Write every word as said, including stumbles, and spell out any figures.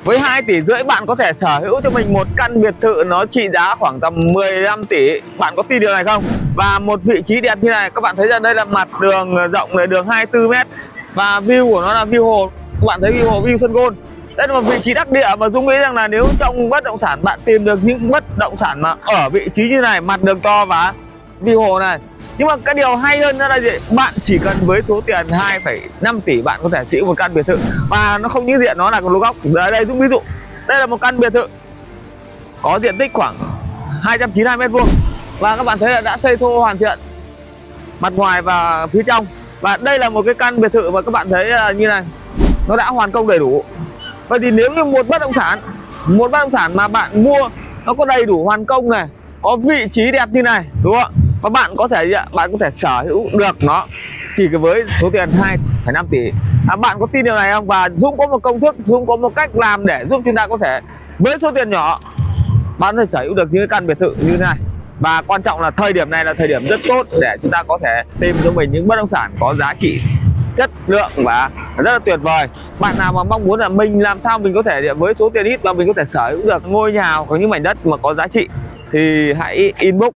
Với hai tỷ rưỡi bạn có thể sở hữu cho mình một căn biệt thự nó trị giá khoảng tầm mười lăm tỷ. Bạn có tin điều này không? Và một vị trí đẹp như này, các bạn thấy rằng đây là mặt đường rộng này, đường hai mươi tư mét. Và view của nó là view hồ. Các bạn thấy view hồ, view sân golf. Đây là một vị trí đắc địa mà Dũng nghĩ rằng là nếu trong bất động sản bạn tìm được những bất động sản mà ở vị trí như này, mặt đường to và view hồ này. Nhưng mà cái điều hay hơn đó là gì? Bạn chỉ cần với số tiền hai phẩy năm tỷ bạn có thể sở hữu một căn biệt thự. Và nó không những diện nó là một lô góc. Ở đây Dũng ví dụ, đây là một căn biệt thự có diện tích khoảng hai trăm chín mươi hai mét vuông. Và các bạn thấy là đã xây thô hoàn thiện mặt ngoài và phía trong. Và đây là một cái căn biệt thự mà các bạn thấy là như này, nó đã hoàn công đầy đủ. Vậy thì nếu như một bất động sản, một bất động sản mà bạn mua nó có đầy đủ hoàn công này, có vị trí đẹp như này, đúng không ạ? Và bạn có thể bạn có thể sở hữu được nó chỉ với số tiền hai phẩy năm tỷ. À, bạn có tin điều này không? Và Dũng có một công thức, Dũng có một cách làm để giúp chúng ta có thể với số tiền nhỏ bạn có thể sở hữu được những căn biệt thự như thế này. Và quan trọng là thời điểm này là thời điểm rất tốt để chúng ta có thể tìm cho mình những bất động sản có giá trị, chất lượng và rất là tuyệt vời. Bạn nào mà mong muốn là mình làm sao mình có thể với số tiền ít mà mình có thể sở hữu được ngôi nhà có những mảnh đất mà có giá trị thì hãy inbox